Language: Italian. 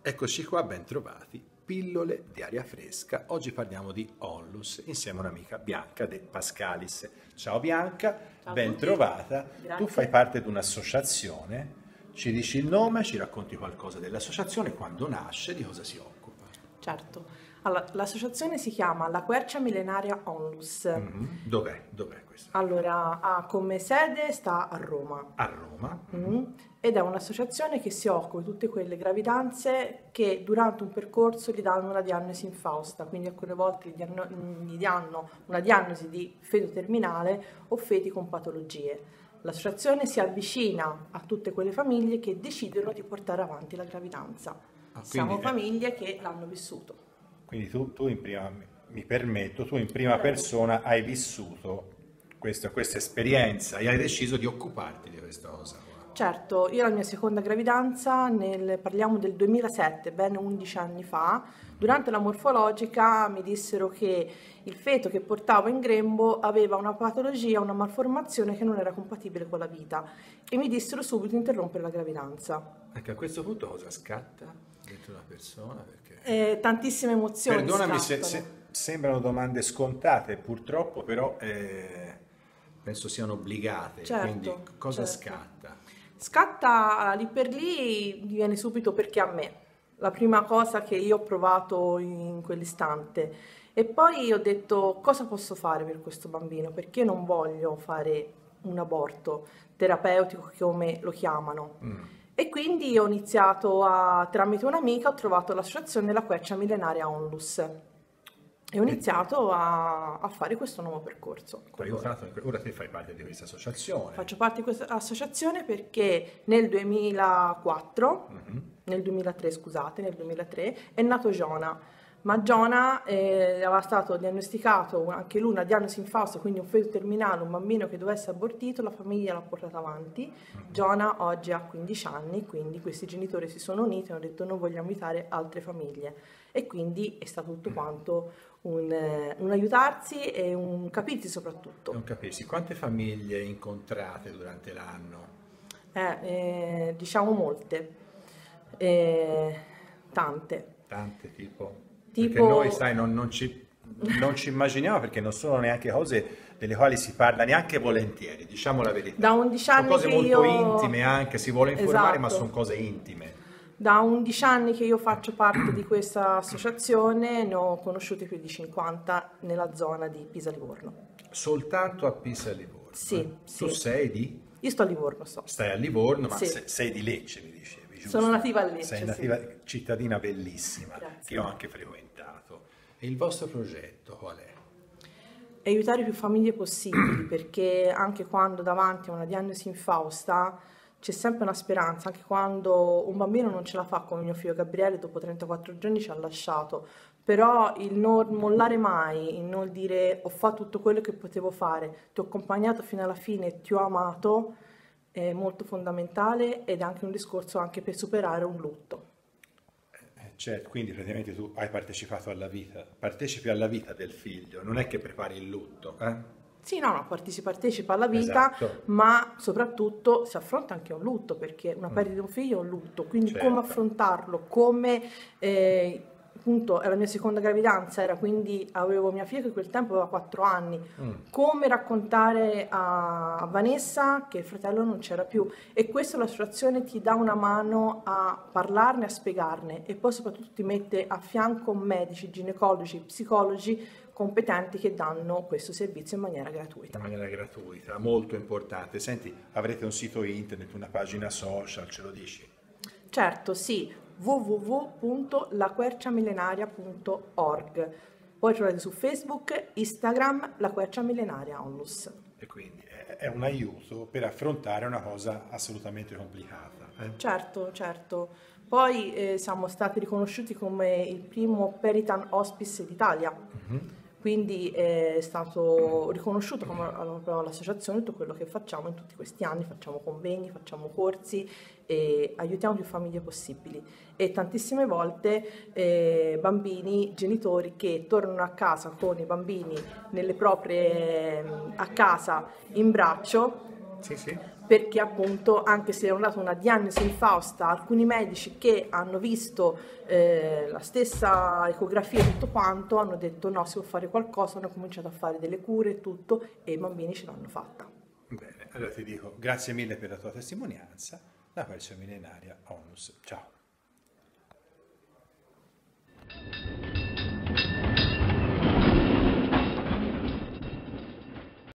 Eccoci qua, ben trovati. Pillole di aria fresca. Oggi parliamo di Onlus insieme a un'amica Bianca De Pascalis. Ciao Bianca, Ciao a ben tutti. trovata. Grazie. Tu fai parte di un'associazione, ci dici il nome, ci racconti qualcosa dell'associazione, quando nasce, di cosa si occupa. Certo. Allora, l'associazione si chiama La Quercia Millenaria Onlus. Dov'è questa? Allora, ha come sede sta a Roma. A Roma. Ed è un'associazione che si occupa di tutte quelle gravidanze che durante un percorso gli danno una diagnosi infausta, quindi alcune volte gli danno una diagnosi di feto terminale o feti con patologie. L'associazione si avvicina a tutte quelle famiglie che decidono di portare avanti la gravidanza. Siamo famiglie che l'hanno vissuto. Quindi tu in prima, mi permetto, tu in prima persona hai vissuto questa esperienza e hai deciso di occuparti di questa cosa qua. Certo, io la mia seconda gravidanza, parliamo del 2007, ben 11 anni fa, durante la morfologica mi dissero che il feto che portavo in grembo aveva una patologia, una malformazione che non era compatibile con la vita e mi dissero subito di interrompere la gravidanza. Ecco, a questo punto cosa scatta dentro una persona? Perché... Tantissime emozioni. Perdonami se sembrano domande scontate, purtroppo però penso siano obbligate, Certo, quindi cosa certo. scatta? Scatta lì per lì, viene subito perché a me, la prima cosa che io ho provato in quell'istante. E poi ho detto cosa posso fare per questo bambino, perché non voglio fare un aborto terapeutico come lo chiamano. E quindi ho iniziato tramite un'amica, ho trovato l'associazione La Quercia Millenaria Onlus. E ho iniziato a fare questo nuovo percorso. Ora te fai parte di questa associazione. Faccio parte di questa associazione perché nel 2004, nel 2003 scusate, nel 2003 è nato Giona. Ma Giona aveva stato diagnosticato anche lui una diagnosi infausta, quindi un feto terminale, un bambino che doveva essere abortito, la famiglia l'ha portato avanti. Giona oggi ha 15 anni, quindi questi genitori si sono uniti e hanno detto noi vogliamo aiutare altre famiglie. E quindi è stato tutto quanto un aiutarsi e un capirsi soprattutto. Non capisci, quante famiglie incontrate durante l'anno? Diciamo molte, tante. Tante tipo? Perché noi, sai, non ci immaginiamo, perché non sono neanche cose delle quali si parla neanche volentieri, diciamo la verità. Da 11 anni sono cose che molto io... intime anche, si vuole informare, Esatto. ma sono cose intime. Da 11 anni che io faccio parte di questa associazione, ne ho conosciuti più di 50 nella zona di Pisa-Livorno. Soltanto a Pisa e Livorno? Sì, sì. Tu sei di? Io sto a Livorno, Stai a Livorno, ma sì. sei di Lecce, mi dicevi, giusto? Sono nativa a Lecce, sei nativa, cittadina bellissima, Grazie. che ho anche frequentato. E il vostro progetto qual è? Aiutare più famiglie possibili, perché anche quando davanti a una diagnosi infausta c'è sempre una speranza, anche quando un bambino non ce la fa, come mio figlio Gabriele dopo 34 giorni ci ha lasciato, però il non mollare mai, il non dire ho fatto tutto quello che potevo fare, ti ho accompagnato fino alla fine, ti ho amato, è molto fondamentale ed è anche un discorso anche per superare un lutto. Certo, quindi praticamente tu hai partecipato alla vita, partecipi alla vita del figlio, non è che prepari il lutto, Sì, no, si partecipa alla vita, esatto. Ma soprattutto si affronta anche un lutto, perché una perdita di un figlio è un lutto, quindi Certo. come affrontarlo, come appunto è la mia seconda gravidanza, quindi avevo mia figlia che a quel tempo aveva 4 anni, come raccontare a Vanessa che il fratello non c'era più, e questo l'associazione ti dà una mano a parlarne, a spiegarne, e poi soprattutto ti mette a fianco medici, ginecologi, psicologi competenti che danno questo servizio in maniera gratuita. In maniera gratuita, molto importante. Senti, avrete un sito internet, una pagina social, ce lo dici? Certo, sì, www.laquerciamillenaria.org. Poi trovate su Facebook, Instagram, La Quercia Millenaria Onlus. E quindi è un aiuto per affrontare una cosa assolutamente complicata. Certo, certo. Poi siamo stati riconosciuti come il primo Peritan Hospice d'Italia. Quindi è stato riconosciuto come l'associazione tutto quello che facciamo in tutti questi anni, facciamo convegni, facciamo corsi e aiutiamo più famiglie possibili. E tantissime volte bambini, genitori che tornano a casa con i bambini nelle proprie a casa in braccio Sì, sì. Perché appunto, anche se hanno dato una diagnosi infausta, alcuni medici che hanno visto la stessa ecografia e tutto quanto hanno detto no, si può fare qualcosa, hanno cominciato a fare delle cure e tutto, e i bambini ce l'hanno fatta. Bene, allora ti dico grazie mille per la tua testimonianza, la Quercia Millenaria Onlus. Ciao.